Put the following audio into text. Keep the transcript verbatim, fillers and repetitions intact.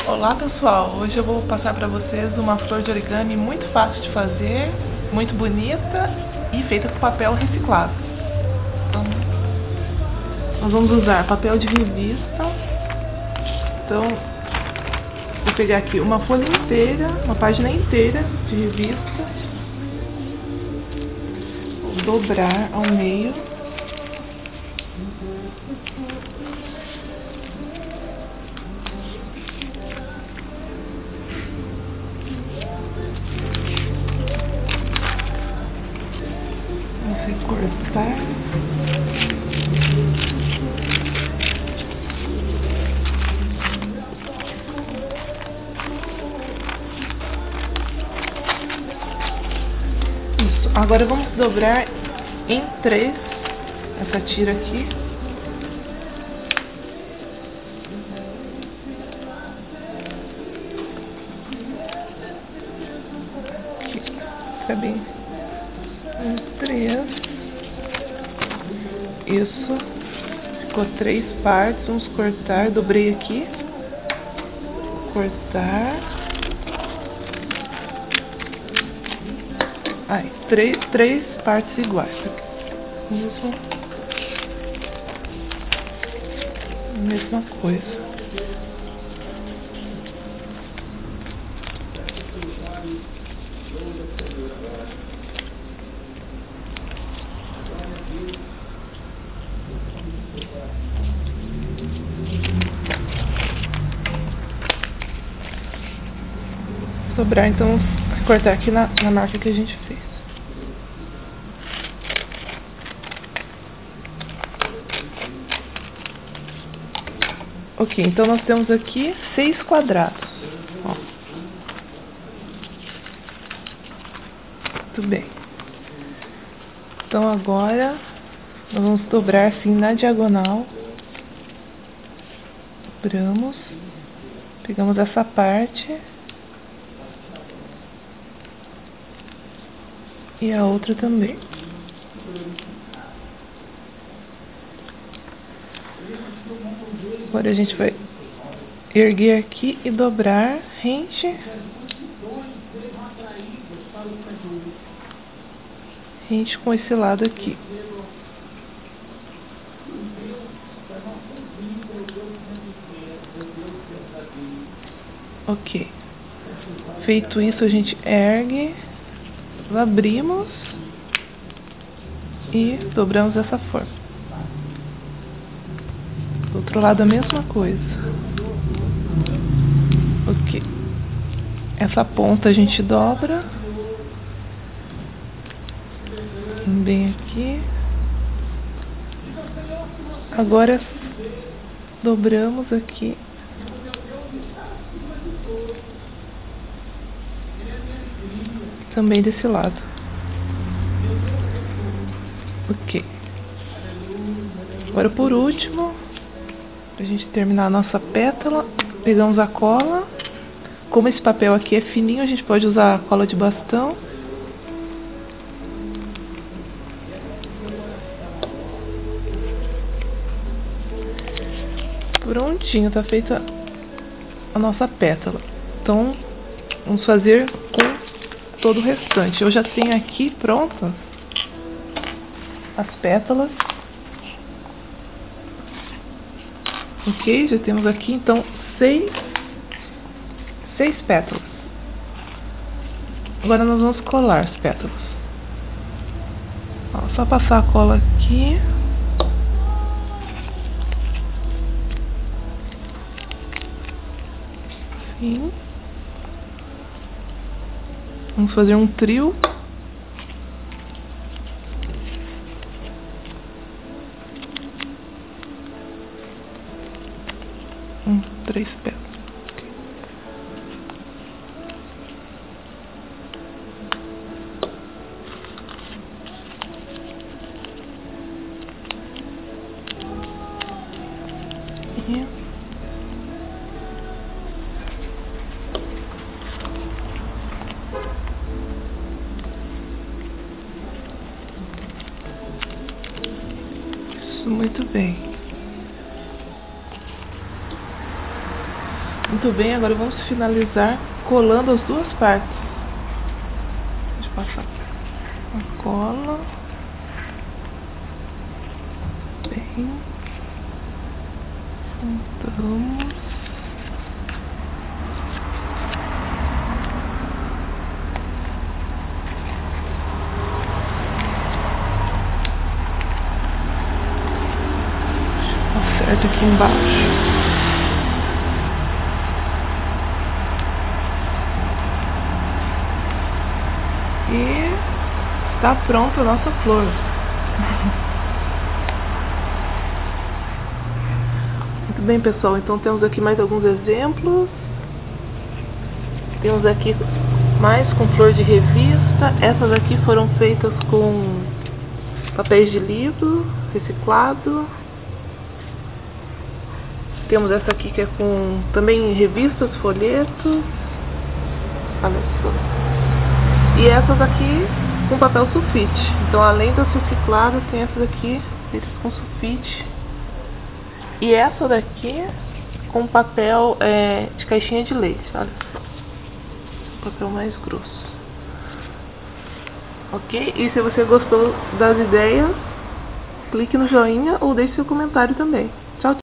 Olá pessoal, hoje eu vou passar para vocês uma flor de origami muito fácil de fazer, muito bonita e feita com papel reciclado. Então, nós vamos usar papel de revista. Então, vou pegar aqui uma folha inteira, uma página inteira de revista, vou dobrar ao meio. Recortar. Isso. Agora vamos dobrar em três essa tira aqui. Aqui. Fica bem. Um, três. Isso, ficou três partes, vamos cortar, dobrei aqui, cortar, aí, três, três partes iguais, mesmo, mesma coisa. Dobrar, então, cortar aqui na, na marca que a gente fez. Ok, então nós temos aqui seis quadrados. Ó. Muito bem. Então agora nós vamos dobrar assim na diagonal. Dobramos. Pegamos essa parte. E a outra também. Agora a gente vai erguer aqui e dobrar rente. Rente com esse lado aqui. Ok. Feito isso, a gente ergue. Abrimos e dobramos dessa forma. Do outro lado a mesma coisa. Ok. Essa ponta a gente dobra. Bem aqui. Agora dobramos aqui. Também desse lado. Ok. Agora por último, pra gente terminar a nossa pétala, pegamos a cola. Como esse papel aqui é fininho, a gente pode usar a cola de bastão. Prontinho, tá feita a nossa pétala. Então, vamos fazer com todo o restante. Eu já tenho aqui prontas as pétalas. Ok, já temos aqui então seis, seis pétalas. Agora nós vamos colar as pétalas. Ó, só passar a cola aqui. Assim. Vamos fazer um trio. Um, três pétalas. Okay. E muito bem. Muito bem, agora vamos finalizar colando as duas partes. Deixa eu passar a cola. Bem, juntamos. Acerta aqui embaixo. E está pronta a nossa flor. Muito bem, pessoal, então temos aqui mais alguns exemplos. Temos aqui mais com flor de revista. Essas aqui foram feitas com papéis de livro reciclado. Temos essa aqui que é com também revistas, folhetos. Olha só. E essas aqui com papel sulfite. Então, além das recicladas, tem essas aqui feitas com sulfite. E essa daqui com papel é, de caixinha de leite. Olha só. Papel mais grosso. Ok? E se você gostou das ideias, clique no joinha ou deixe seu comentário também.